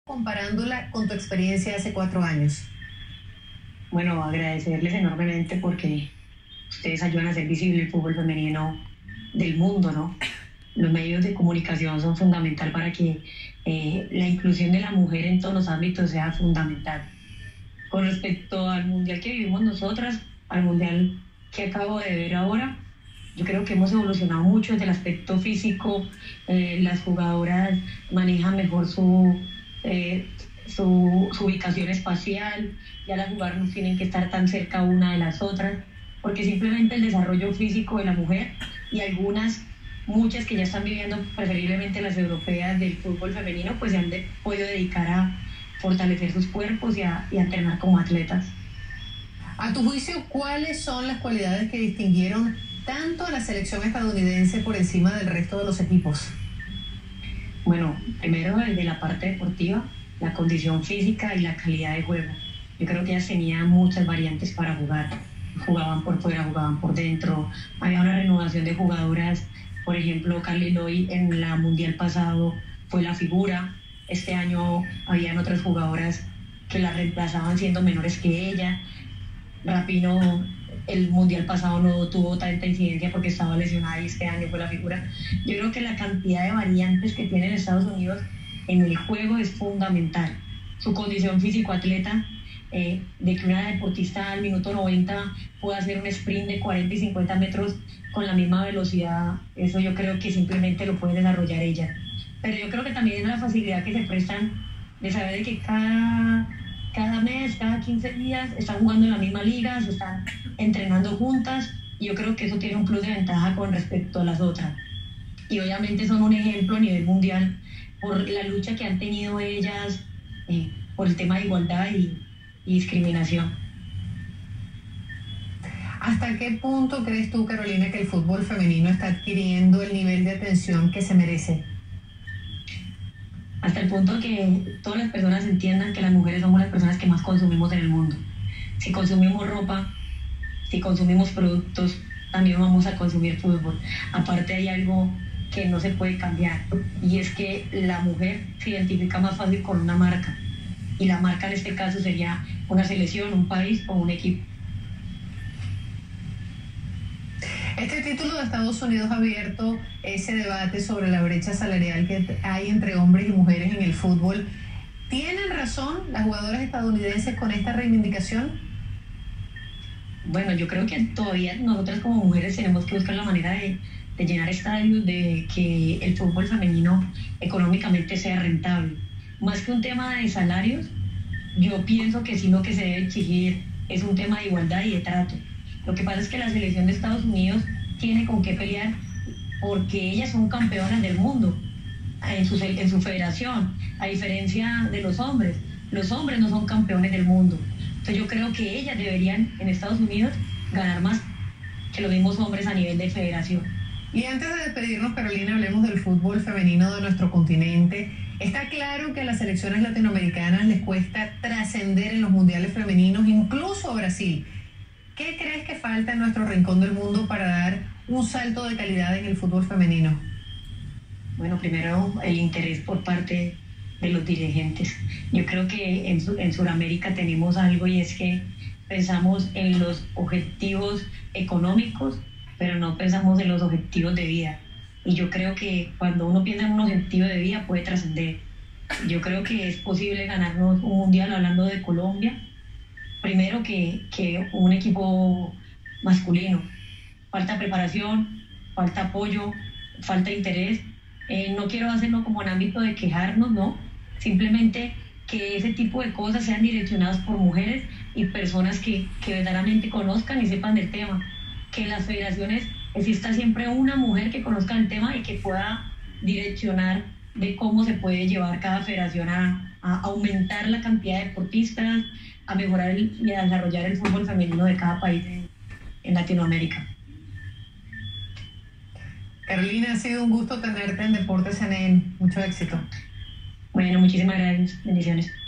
comparándola con tu experiencia hace 4 años? Bueno, agradecerles enormemente porque ustedes ayudan a hacer visible el fútbol femenino del mundo, ¿no? Los medios de comunicación son fundamental para que la inclusión de la mujer en todos los ámbitos sea fundamental. Con respecto al mundial que vivimos nosotras, al mundial que acabo de ver ahora, yo creo que hemos evolucionado mucho desde el aspecto físico. Las jugadoras manejan mejor su ubicación espacial. Ya las jugadoras no tienen que estar tan cerca una de las otras, porque simplemente el desarrollo físico de la mujer y muchas que ya están viviendo, preferiblemente las europeas del fútbol femenino, pues se han podido dedicar a fortalecer sus cuerpos y a entrenar como atletas. A tu juicio, ¿cuáles son las cualidades que distinguieron tanto a la selección estadounidense por encima del resto de los equipos? Bueno, primero desde la parte deportiva, la condición física y la calidad de juego. Yo creo que ellas tenían muchas variantes para jugar. Jugaban por fuera, jugaban por dentro. Había una renovación de jugadoras. Por ejemplo, Carly Lloyd en la mundial pasado fue la figura. Este año habían otras jugadoras que la reemplazaban siendo menores que ella. Rapinoe el mundial pasado no tuvo tanta incidencia porque estaba lesionada y este año fue la figura. Yo creo que la cantidad de variantes que tiene Estados Unidos en el juego es fundamental. Su condición físico-atleta, de que una deportista al minuto 90 pueda hacer un sprint de 40 y 50 metros con la misma velocidad, eso yo creo que simplemente lo puede desarrollar ella. Pero yo creo que también es la facilidad que se prestan de saber de que cada mes, cada 15 días están jugando en la misma liga, se están entrenando juntas, y yo creo que eso tiene un plus de ventaja con respecto a las otras. Y obviamente son un ejemplo a nivel mundial por la lucha que han tenido ellas por el tema de igualdad y discriminación. ¿Hasta qué punto crees tú, Carolina, que el fútbol femenino está adquiriendo el nivel de atención que se merece? Hasta el punto que todas las personas entiendan que las mujeres somos las personas que más consumimos en el mundo. Si consumimos ropa, si consumimos productos, también vamos a consumir fútbol. Aparte hay algo que no se puede cambiar, y es que la mujer se identifica más fácil con una marca, y la marca en este caso sería una selección, un país o un equipo. Este título de Estados Unidos ha abierto ese debate sobre la brecha salarial que hay entre hombres y mujeres en el fútbol. ¿Tienen razón las jugadoras estadounidenses con esta reivindicación? Bueno, yo creo que todavía nosotras como mujeres tenemos que buscar la manera de llenar estadios, de que el fútbol femenino económicamente sea rentable. Más que un tema de salarios, yo pienso que sí, lo que se debe exigir es un tema de igualdad y de trato. Lo que pasa es que la selección de Estados Unidos tiene con qué pelear porque ellas son campeonas del mundo en su federación, a diferencia de los hombres. Los hombres no son campeones del mundo. Entonces yo creo que ellas deberían en Estados Unidos ganar más que los mismos hombres a nivel de federación. Y antes de despedirnos, Carolina, hablemos del fútbol femenino de nuestro continente. Está claro que a las selecciones latinoamericanas les cuesta trascender en los mundiales femeninos, incluso a Brasil. ¿Qué crees que falta en nuestro rincón del mundo para dar un salto de calidad en el fútbol femenino? Bueno, primero el interés por parte de los dirigentes. Yo creo que en Sudamérica tenemos algo, y es que pensamos en los objetivos económicos, pero no pensamos en los objetivos de vida. Y yo creo que cuando uno piensa en un objetivo de vida puede trascender. Yo creo que es posible ganarnos un mundial, hablando de Colombia, primero que un equipo masculino. Falta preparación, falta apoyo, falta interés. No quiero hacerlo como en ámbito de quejarnos, no. Simplemente que ese tipo de cosas sean direccionadas por mujeres y personas que verdaderamente conozcan y sepan del tema. Que en las federaciones exista siempre una mujer que conozca el tema y que pueda direccionar de cómo se puede llevar cada federación a aumentar la cantidad de deportistas, a mejorar y a desarrollar el fútbol femenino de cada país en Latinoamérica. Carolina, ha sido un gusto tenerte en Deportes NN. Mucho éxito. Bueno, muchísimas gracias. Bendiciones.